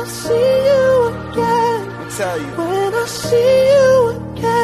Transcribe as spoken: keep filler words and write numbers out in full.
I see you again, I tell you, when I see you again.